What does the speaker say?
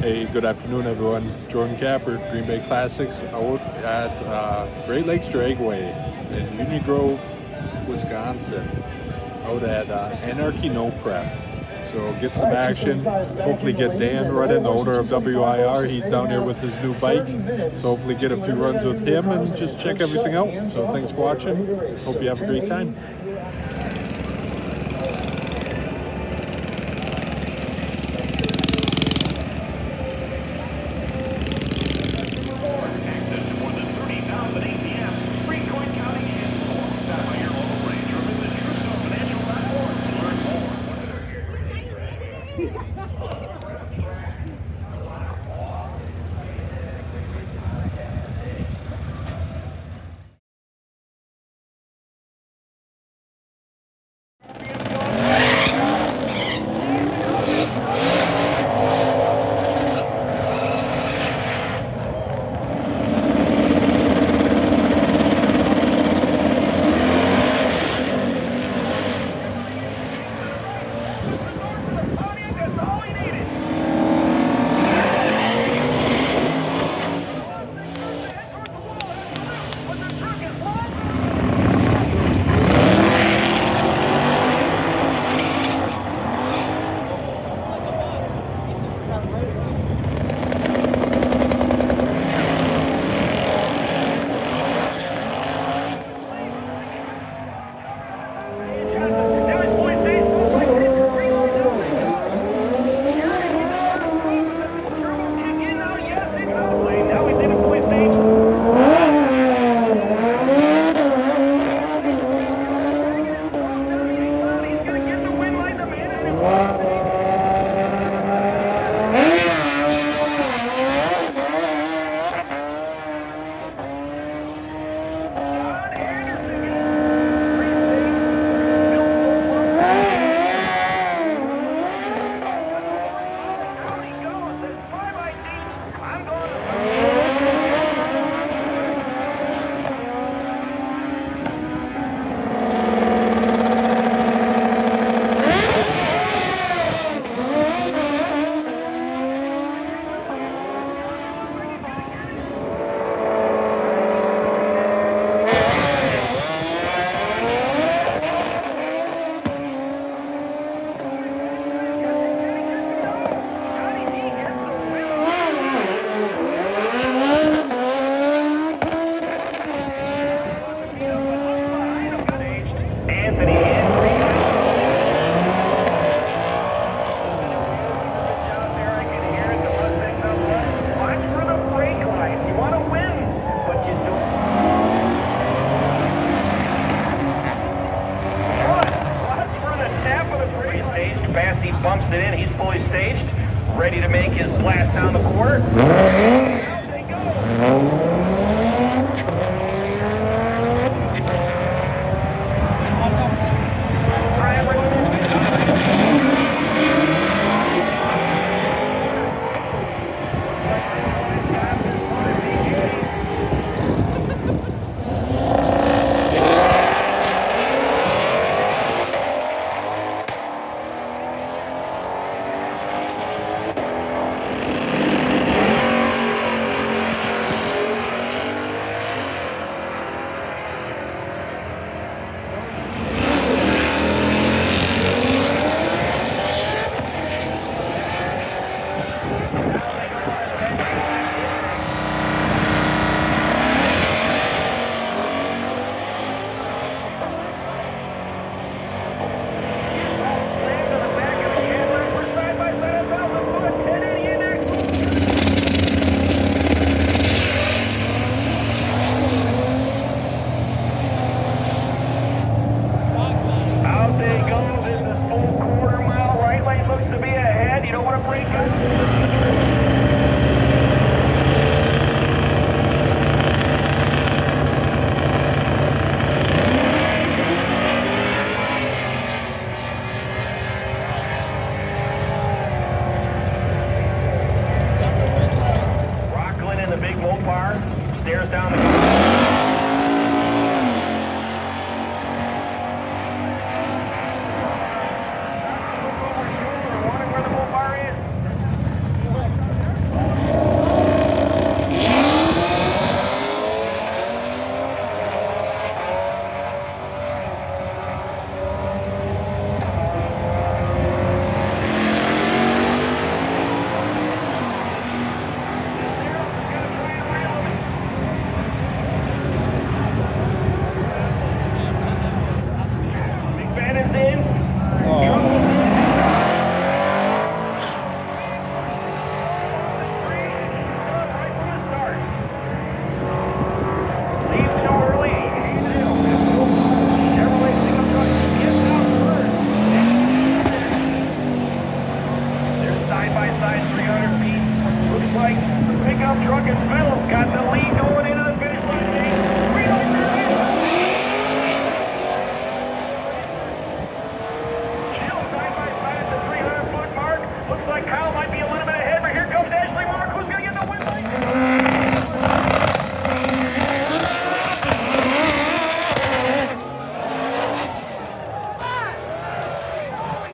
Hey, good afternoon, everyone. Jordan Capper, Green Bay Classics, out at Great Lakes Dragaway in Union Grove, Wisconsin, out at Anarchy No Prep. So get some action. Hopefully get Dan Rudden, the owner of WIR. He's down here with his new bike. So hopefully get a few runs with him and just check everything out. So thanks for watching. Hope you have a great time. He bumps it in. He's fully staged, ready to make his blast down the corner. Out they go. Stairs down the wondering where the bull bar is? like the pickup truck and Phil's got the lead going in